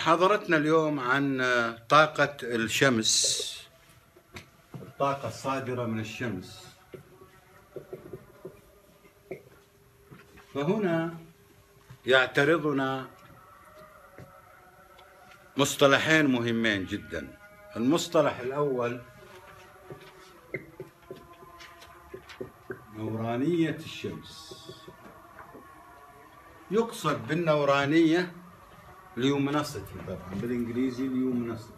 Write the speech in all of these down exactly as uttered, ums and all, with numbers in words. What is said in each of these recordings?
محاضرتنا اليوم عن طاقة الشمس، الطاقة الصادرة من الشمس. فهنا يعترضنا مصطلحين مهمين جدا. المصطلح الأول نورانية الشمس. يقصد بالنورانية ليومينوسيتي، طبعا بالإنجليزي ليومينوسيتي.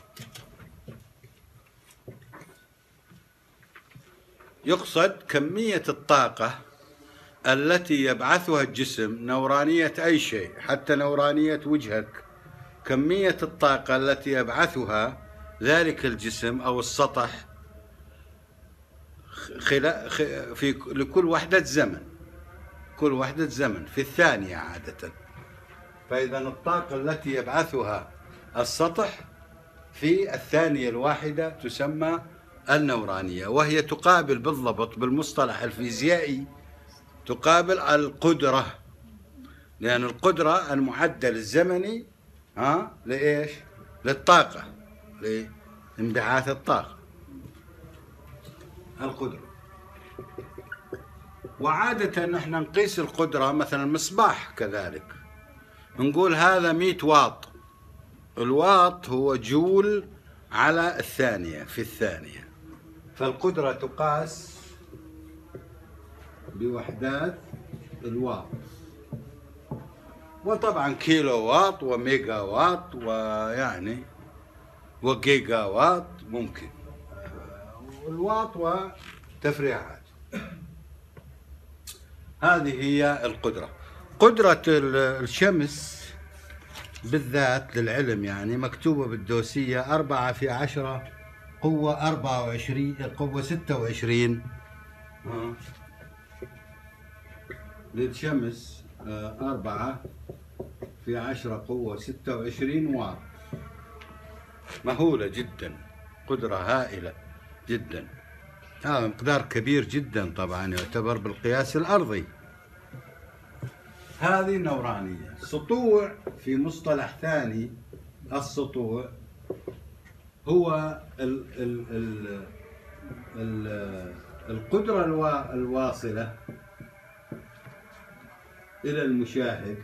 يقصد كمية الطاقة التي يبعثها الجسم، نورانية أي شيء، حتى نورانية وجهك، كمية الطاقة التي يبعثها ذلك الجسم أو السطح خلا في لكل وحدة زمن، كل وحدة زمن في الثانية عادة. فإذا الطاقة التي يبعثها السطح في الثانية الواحدة تسمى النورانية، وهي تقابل بالضبط بالمصطلح الفيزيائي تقابل القدرة، لأن القدرة المعدل الزمني ها لإيش؟ للطاقة، لانبعاث الطاقة، القدرة. وعادة نحن نقيس القدرة، مثلا المصباح كذلك نقول هذا مئة واط. الواط هو جول على الثانية في الثانية، فالقدرة تقاس بوحدات الواط، وطبعا كيلو واط وميجا واط ويعني وجيجا واط ممكن، الواط وتفريعات. هذه هي القدرة. قدرة الشمس بالذات للعلم يعني مكتوبة بالدوسية أربعة في عشرة قوة أربعة وعشرين قوة ستة وعشرين للشمس، أربعة في عشرة قوة ستة وعشرين واط. مهولة جدا، قدرة هائلة جدا. هذا مقدار كبير جدا طبعا، يعتبر بالقياس الأرضي. هذه النورانية. سطوع في مصطلح ثاني، السطوع هو ال ال ال ال القدرة الواصلة إلى المشاهد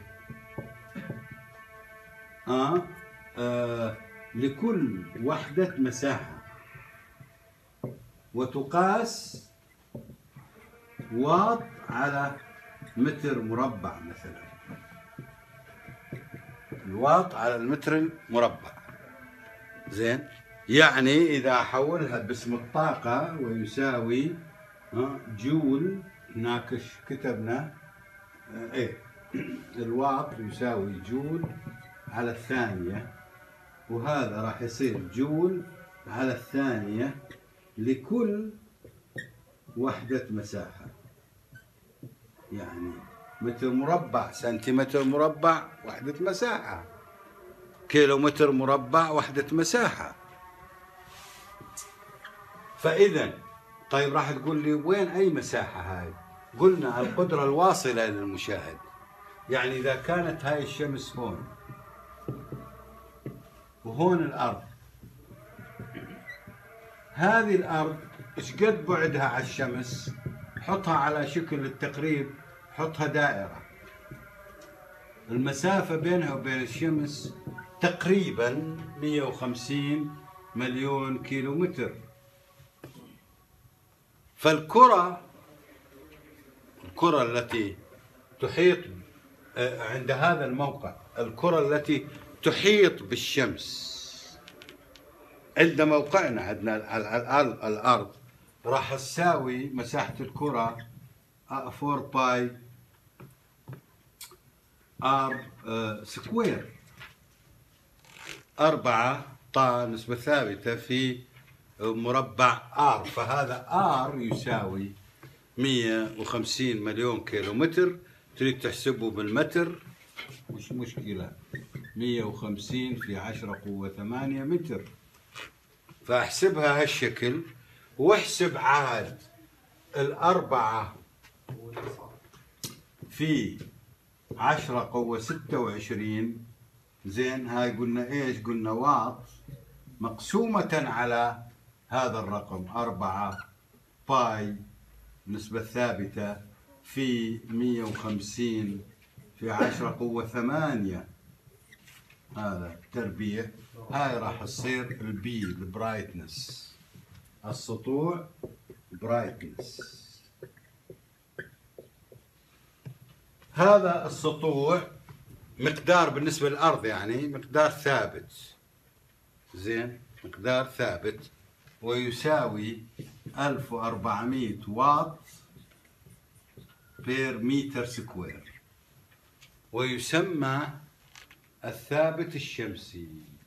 آه آه لكل وحدة مساحة، وتقاس واط على متر مربع مثلا، الواط على المتر المربع. زين، يعني إذا أحولها باسم الطاقة ويساوي جول، هناك كتبنا ايه الواط يساوي جول على الثانية، وهذا راح يصير جول على الثانية لكل وحدة مساحة. يعني متر مربع، سنتيمتر مربع وحدة مساحة، كيلو متر مربع وحدة مساحة. فإذا طيب راح تقول لي وين أي مساحة هاي؟ قلنا القدرة الواصلة للمشاهد. يعني إذا كانت هاي الشمس هون وهون الأرض، هذه الأرض إيش قد بعدها على الشمس؟ حطها على شكل التقريب، حطها دائرة. المسافة بينها وبين الشمس تقريبا مئة وخمسين مليون كيلو متر. فالكرة الكرة التي تحيط عند هذا الموقع، الكرة التي تحيط بالشمس عند موقعنا عندنا على الأرض راح تساوي مساحة الكرة أربعة باي ار سكوير، أربعة طا نسبة ثابتة في مربع ار. فهذا ار يساوي مئة وخمسين مليون كيلو متر. تريد تحسبه بالمتر مش مشكلة، مئة وخمسين في عشرة قوة ثمانية متر. فاحسبها هالشكل، واحسب عاد الأربعة في عشرة قوة ستة وعشرين زين، هاي قلنا ايش؟ قلنا واط مقسومة على هذا الرقم أربعة باي نسبة ثابتة في مية وخمسين في عشرة قوة ثمانية، هذا تربيع. هاي راح تصير البي البرايتنس، السطوع برايتنس. هذا السطوع مقدار بالنسبة للأرض، يعني مقدار ثابت، زين، مقدار ثابت، ويساوي ألف وأربعمية واط بير متر سكوير، ويسمى الثابت الشمسي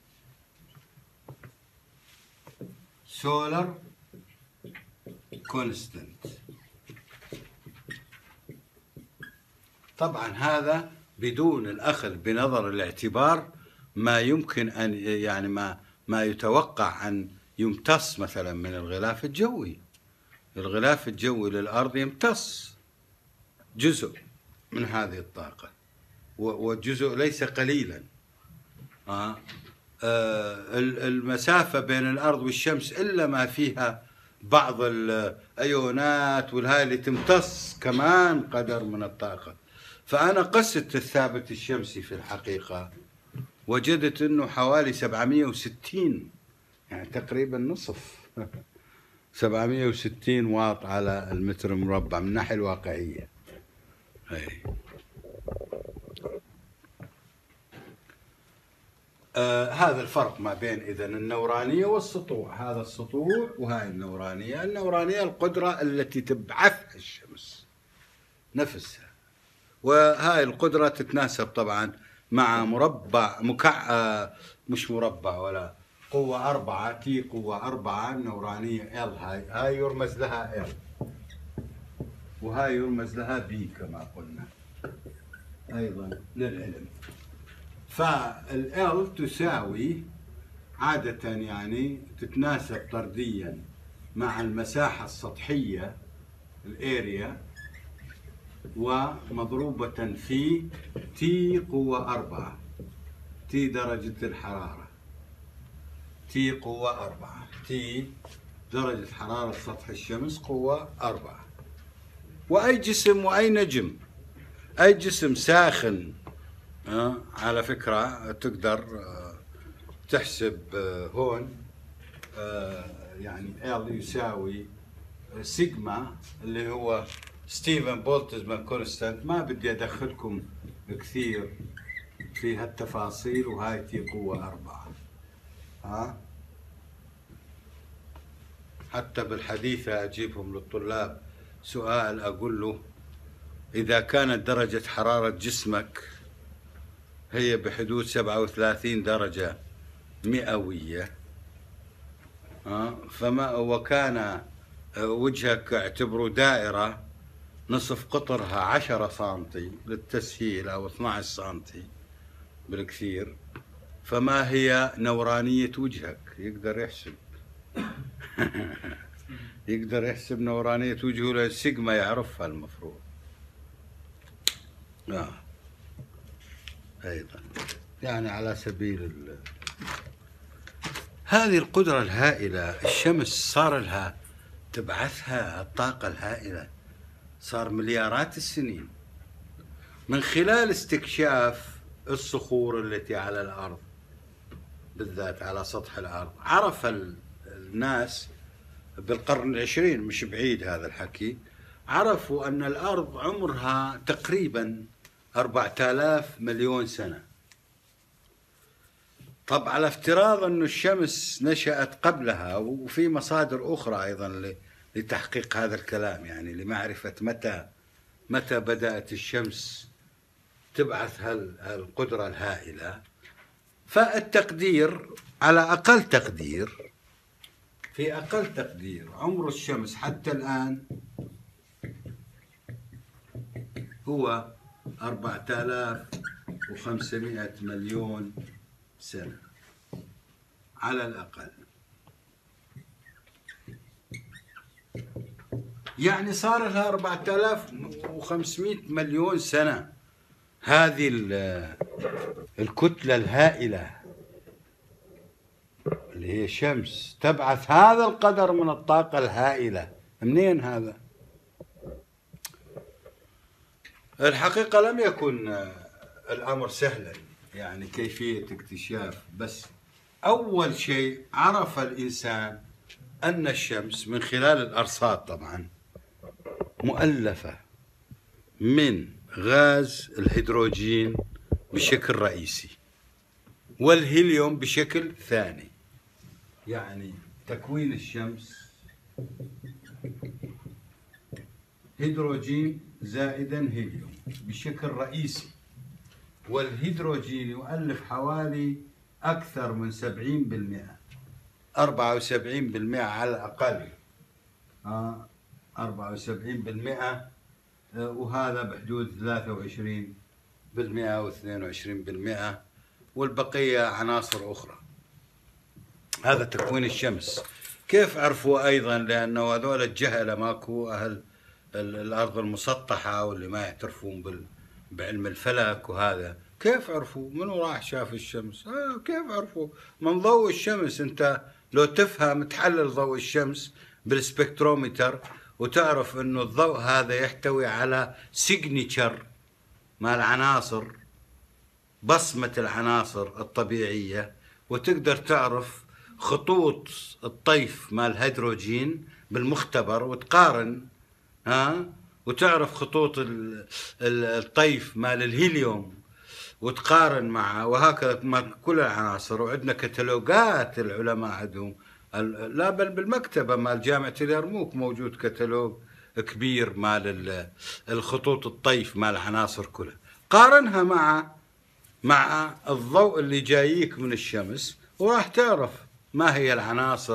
سولار كونستنت. طبعا هذا بدون الأخذ بنظر الاعتبار ما يمكن أن يعني ما ما يتوقع أن يمتص مثلا من الغلاف الجوي. الغلاف الجوي للأرض يمتص جزء من هذه الطاقة، والجزء ليس قليلا. آه. آه المسافة بين الأرض والشمس إلا ما فيها بعض الأيونات والهاي اللي تمتص كمان قدر من الطاقة. فأنا قست الثابت الشمسي في الحقيقة، وجدت أنه حوالي سبعمية وستين، يعني تقريبا نصف سبعمية وستين واط على المتر مربع من الناحية الواقعية. هي. آه هذا الفرق ما بين إذن النورانية والسطوع. هذا السطوع وهاي النورانية. النورانية القدرة التي تبعثها الشمس نفسها، وهاي القدرة تتناسب طبعا مع مربع مكع آه مش مربع ولا قوة أربعة، تي قوة أربعة النورانية ال، هاي هاي يرمز لها ال، وهاي يرمز لها بي كما قلنا أيضا للعلم. فال تساوي عادة يعني تتناسب طرديا مع المساحة السطحية الاريا، ومضروبة في تي قوة أربعة، تي درجة الحرارة، تي قوة أربعة، تي درجة حرارة سطح الشمس قوة أربعة. وأي جسم وأي نجم، أي جسم ساخن آه على فكرة تقدر آه تحسب آه هون آه يعني L يساوي سيجما اللي هو ستيفن بولتزمان كونستانت. ما بدي أدخلكم كثير في هالتفاصيل، وهاي تي قوة أربعة. ها حتى بالحديثة أجيبهم للطلاب سؤال أقول له إذا كانت درجة حرارة جسمك هي بحدود سبعة وثلاثين درجة مئوية، فما وكان وجهك اعتبره دائرة نصف قطرها عشرة سنتي للتسهيل أو اثنعش سنتي بالكثير، فما هي نورانية وجهك؟ يقدر يحسب يقدر يحسب نورانية وجهه، للسيجما يعرفها المفروض. آه. أيضا يعني على سبيل ال... هذه القدرة الهائلة الشمس صار لها تبعثها الطاقة الهائلة، صار مليارات السنين من خلال استكشاف الصخور التي على الأرض، بالذات على سطح الأرض. عرف الناس بالقرن العشرين، مش بعيد هذا الحكي، عرفوا أن الأرض عمرها تقريبا أربعة آلاف مليون سنة. طب على افتراض أن الشمس نشأت قبلها، وفي مصادر أخرى أيضا لتحقيق هذا الكلام، يعني لمعرفة متى متى بدأت الشمس تبعث هالقدرة الهائلة. فالتقدير على أقل تقدير في أقل تقدير عمر الشمس حتى الآن هو أربعة آلاف وخمسمائة مليون سنة على الأقل. يعني صار لها أربعة آلاف وخمسمائة مليون سنة هذه الكتلة الهائلة اللي هي الشمس تبعث هذا القدر من الطاقة الهائلة، منين هذا؟ الحقيقة لم يكن الأمر سهلا، يعني كيفية اكتشاف، بس أول شيء عرف الإنسان أن الشمس من خلال الأرصاد طبعا مؤلفة من غاز الهيدروجين بشكل رئيسي والهيليوم بشكل ثاني. يعني تكوين الشمس هيدروجين زائدا هيليوم بشكل رئيسي، والهيدروجين يؤلف حوالي أكثر من سبعين بالمئة، أربعة وسبعين بالمئة على الأقل، آه أربعة وسبعين بالمئة، آه وهذا بحدود ثلاثة وعشرين بالمئة أو اثنين وعشرين بالمئة، والبقية عناصر أخرى. هذا تكوين الشمس. كيف عرفوا أيضا؟ لأنه هذول الجهلة ماكو أهل الأرض المسطحة واللي ما يعترفون بعلم الفلك وهذا، كيف عرفوا؟ منو راح شاف الشمس؟ آه كيف عرفوا؟ من ضوء الشمس. أنت لو تفهم تحلل ضوء الشمس بالسبكترومتر وتعرف أنه الضوء هذا يحتوي على سيجنتشر مع العناصر، بصمة العناصر الطبيعية، وتقدر تعرف خطوط الطيف مال الهيدروجين بالمختبر وتقارن، ها، وتعرف خطوط الطيف مال الهيليوم وتقارن معه، وهكذا مع كل العناصر. وعندنا كتالوجات العلماء عندهم، لا بل بالمكتبة مال جامعة اليرموك موجود كتالوج كبير مال الخطوط الطيف مال العناصر كلها. قارنها مع مع الضوء اللي جاييك من الشمس وراح تعرف ما هي العناصر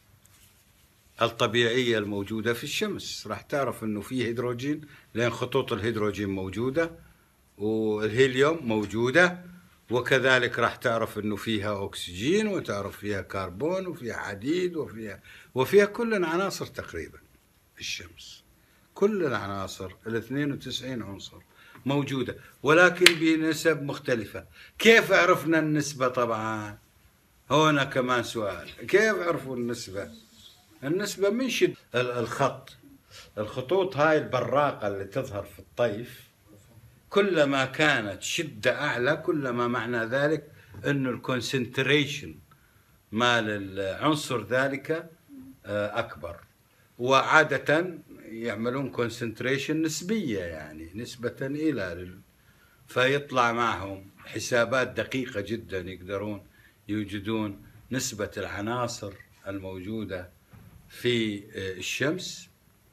الطبيعية الموجودة في الشمس. راح تعرف انه في هيدروجين، لان خطوط الهيدروجين موجودة، والهيليوم موجودة، وكذلك راح تعرف انه فيها اكسجين، وتعرف فيها كربون، وفيها حديد، وفيها وفيها كل العناصر تقريبا. الشمس كل العناصر ال اثنين وتسعين عنصر موجودة، ولكن بنسب مختلفة. كيف عرفنا النسبة؟ طبعا هنا كمان سؤال، كيف عرفوا النسبة؟ النسبة من شد الخط، الخطوط هاي البراقة اللي تظهر في الطيف، كلما كانت شدة أعلى كلما معنى ذلك أنه الكونسنتريشن مال العنصر ذلك أكبر. وعادة يعملون كونسنتريشن نسبية، يعني نسبة إلى، فيطلع معهم حسابات دقيقة جدا، يقدرون يوجدون نسبة العناصر الموجودة في الشمس.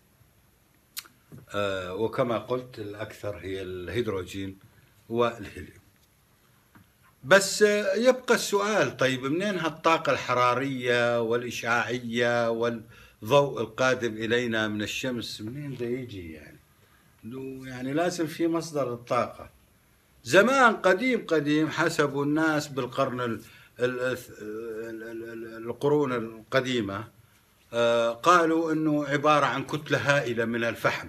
وكما قلت الأكثر هي الهيدروجين والهيليوم. بس يبقى السؤال، طيب منين هالطاقة الحرارية والإشعاعية والضوء القادم إلينا من الشمس منين ده يجي؟ يعني يعني لازم في مصدر الطاقة. زمان قديم قديم حسبوا الناس بالقرن القرون القديمة، قالوا انه عبارة عن كتلة هائلة من الفحم.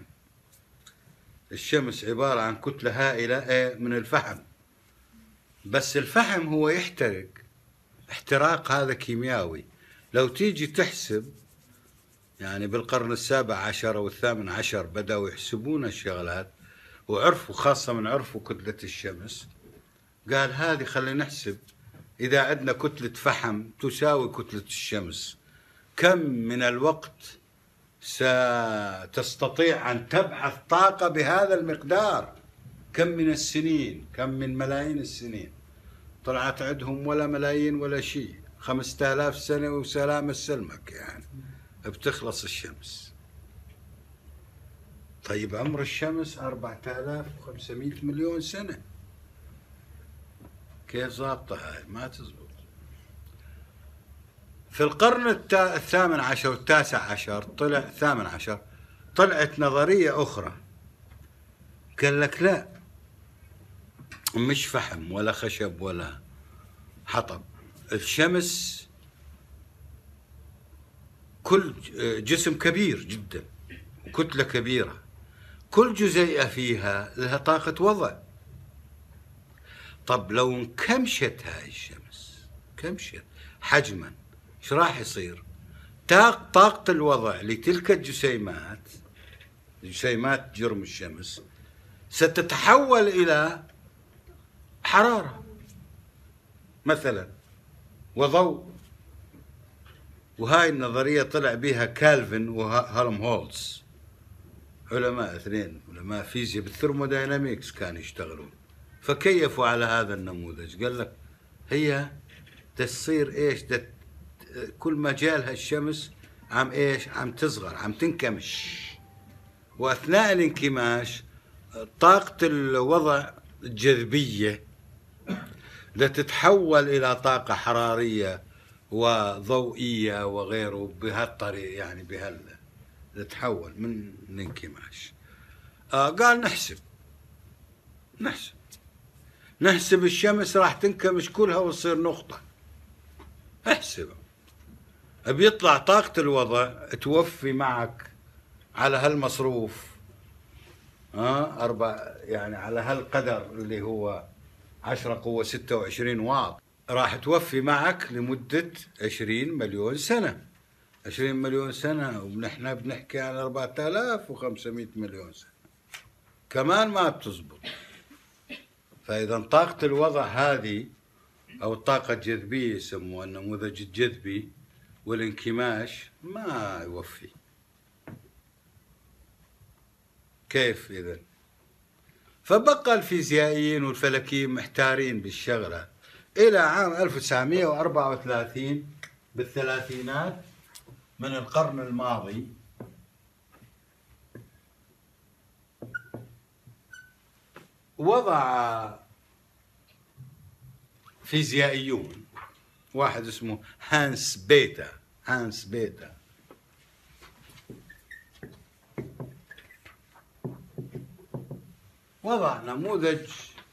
الشمس عبارة عن كتلة هائلة من الفحم، بس الفحم هو يحترق احتراق هذا كيميائي. لو تيجي تحسب، يعني بالقرن السابع عشر أو الثامن عشر بدأوا يحسبون الشغلات وعرفوا، خاصة من عرفوا كتلة الشمس، قال هذه خلينا نحسب إذا عندنا كتلة فحم تساوي كتلة الشمس، كم من الوقت ستستطيع أن تبعث طاقة بهذا المقدار؟ كم من السنين، كم من ملايين السنين؟ طلعت عندهم ولا ملايين ولا شيء، خمسة آلاف سنة وسلام السلمك، يعني بتخلص الشمس. طيب عمر الشمس أربعة آلاف وخمسمائة مليون سنة، كيف ضابطة هاي؟ ما تزبط. في القرن الثامن عشر والتاسع عشر طلع الثامن عشر طلعت نظرية أخرى، قال لك لا، مش فحم ولا خشب ولا حطب، الشمس كل جسم كبير جدا وكتلة كبيرة، كل جزيئة فيها لها طاقة وضع. طب لو انكمشت هاي الشمس، كمشت حجما، ايش راح يصير؟ طاقة الوضع لتلك الجسيمات، جسيمات جرم الشمس، ستتحول إلى حرارة مثلا وضوء. وهاي النظرية طلع بها كالفن وهلمهولتز، علماء اثنين علماء فيزياء بالثرمودايناميكس كانوا يشتغلون، فكيفوا على هذا النموذج. قال لك هي تصير ايش؟ دت كل ما جالها الشمس عم ايش؟ عم تصغر، عم تنكمش، واثناء الانكماش طاقة الوضع الجاذبية لتتحول الى طاقة حرارية وضوئية وغيره بهالطريقة، يعني بهال تتحول من الانكماش. آه قال نحسب نحسب نحسب الشمس راح تنكمش كلها وتصير نقطة، احسبها. بيطلع طاقة الوضع توفي معك على هالمصروف، اه أربع يعني على هالقدر اللي هو عشرة قوة ستة وعشرين واط، راح توفي معك لمدة عشرين مليون سنة. عشرين مليون سنة ونحن بنحكي عن أربعة آلاف وخمسمائة مليون سنة، كمان ما بتزبط. فإذا طاقة الوضع هذه أو الطاقة الجاذبية يسموها النموذج الجذبي والانكماش ما يوفي. كيف إذن؟ فبقى الفيزيائيين والفلكيين محتارين بالشغلة إلى عام ألف وتسعمائة وأربعة وثلاثين، بالثلاثينات من القرن الماضي، وضع فيزيائيون، واحد اسمه هانس بيتا هانس بيتا وضع نموذج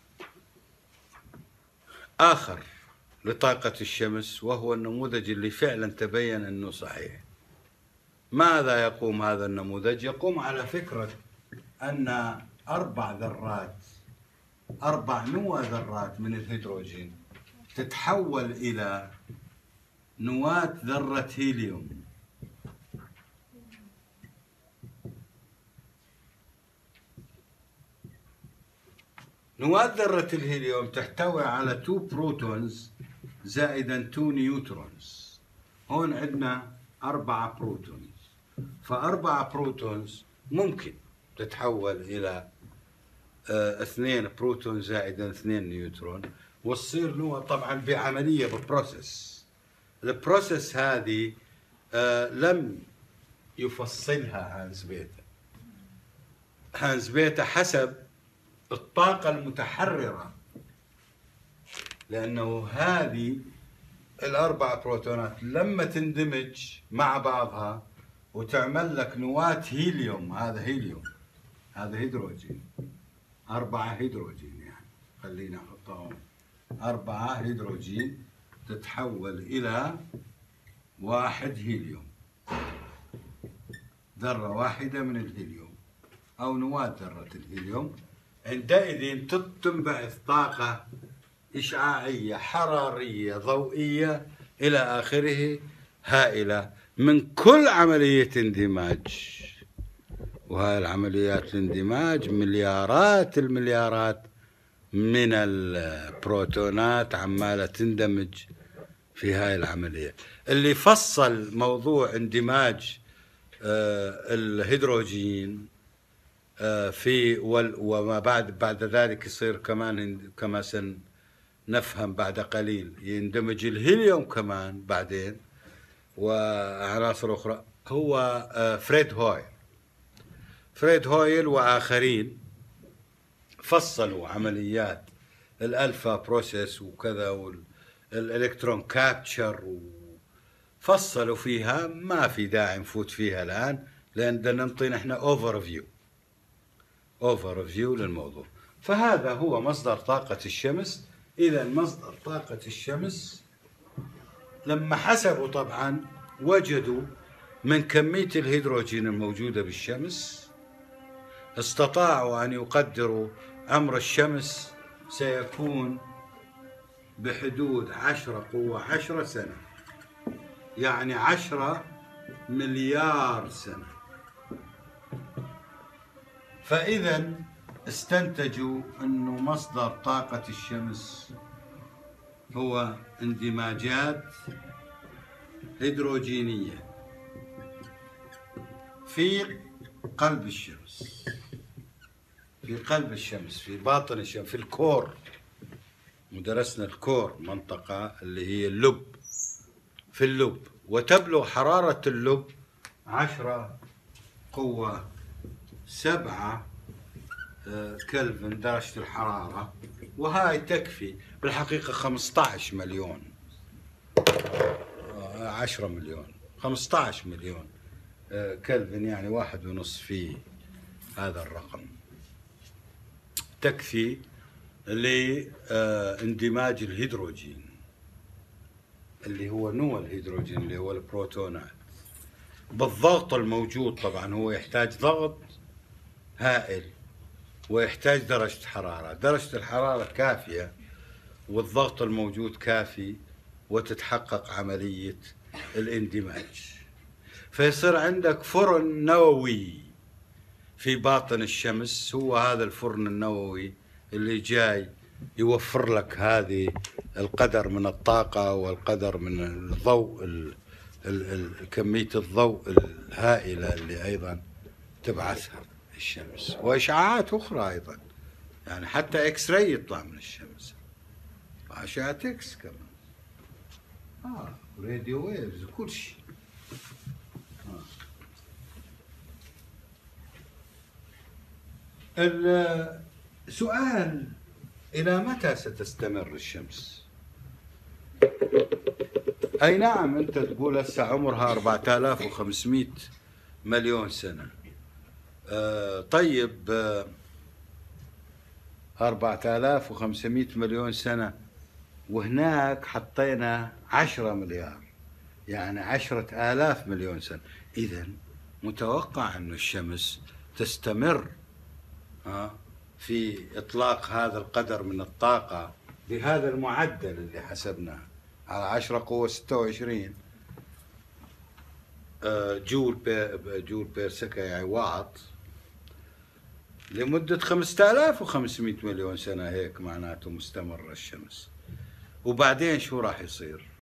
آخر لطاقة الشمس، وهو النموذج اللي فعلا تبين أنه صحيح. ماذا يقوم هذا النموذج؟ يقوم على فكرة أن أربع ذرات أربع نواة ذرات من الهيدروجين تتحول إلى نواة ذرة هيليوم. نواة ذرة الهيليوم تحتوي على تو بروتونز زائدا تو نيوترونز. هون عندنا أربعة بروتونز، فأربعة بروتونز ممكن تتحول إلى اه اثنين بروتون زائدا اثنين نيوترون، وتصير نواه طبعا بعملية ببروسيس. البروسيس هذه اه لم يفصلها هانس بيتا. هانس بيتا حسب الطاقة المتحررة، لأنه هذه الأربع بروتونات لما تندمج مع بعضها وتعمل لك نواة هيليوم، هذا هيليوم هذا هيدروجين، أربعة هيدروجين، يعني خلينا نحطهم أربعة هيدروجين تتحول إلى واحد هيليوم، ذرة واحدة من الهيليوم أو نواة ذرة الهيليوم. عندئذ تنبعث طاقة إشعاعية حرارية ضوئية إلى آخره هائلة من كل عملية اندماج. وهاي العمليات الاندماج مليارات المليارات من البروتونات عمالة تندمج في هاي العملية. اللي فصل موضوع اندماج الهيدروجين في وما بعد بعد ذلك يصير كمان كما سنفهم بعد قليل يندمج الهيليوم كمان بعدين وعناصر أخرى، هو فريد هويل. فريد هويل وآخرين فصلوا عمليات الألفا بروسيس وكذا والإلكترون كابتشر، وفصلوا فيها، ما في داعي نفوت فيها الآن لأن بدنا نعطي نحن أوفر فيو أوفر فيو للموضوع. فهذا هو مصدر طاقة الشمس. إذا مصدر طاقة الشمس لما حسبوا طبعا وجدوا من كمية الهيدروجين الموجودة بالشمس استطاعوا أن يقدروا عمر الشمس سيكون بحدود عشرة قوة عشرة سنة، يعني عشرة مليار سنة. فإذا استنتجوا أنه مصدر طاقة الشمس هو اندماجات هيدروجينية في قلب الشمس، في قلب الشمس، في باطن الشمس، في الكور. ودرسنا الكور، منطقة اللي هي اللب، في اللب. وتبلغ حرارة اللب عشرة قوة سبعة كلفن درجة الحرارة، وهاي تكفي بالحقيقة خمسة عشر مليون، عشرة مليون، خمسة عشر مليون كلفن، يعني واحد ونص في هذا الرقم، تكفي لاندماج الهيدروجين اللي هو نوع الهيدروجين اللي هو البروتونات بالضغط الموجود. طبعا هو يحتاج ضغط هائل ويحتاج درجة حرارة، درجة الحرارة كافية والضغط الموجود كافي وتتحقق عملية الاندماج. فيصير عندك فرن نووي في باطن الشمس، هو هذا الفرن النووي اللي جاي يوفر لك هذه القدر من الطاقة والقدر من الضوء، ال ال كمية الضوء الهائلة اللي أيضا تبعثها الشمس، وإشعاعات أخرى أيضا، يعني حتى إكس راي يطلع من الشمس، وأشعة إكس كمان، آه راديو ويفز وكل شيء. آه. السؤال: إلى متى ستستمر الشمس؟ أي نعم، أنت تقول هسه عمرها أربعة آلاف وخمسمئة مليون سنة. آه طيب، آه أربعة آلاف وخمسمئة مليون سنة، وهناك حطينا عشرة مليار، يعني عشرة آلاف مليون سنة. إذن متوقع أن الشمس تستمر آه في إطلاق هذا القدر من الطاقة بهذا المعدل اللي حسبناه على عشرة قوة ستة وعشرين جول بير جول بير سكة، يعني واط، لمدة خمسة آلاف وخمسمئة مليون سنة. هيك معناته مستمرة الشمس. وبعدين شو راح يصير؟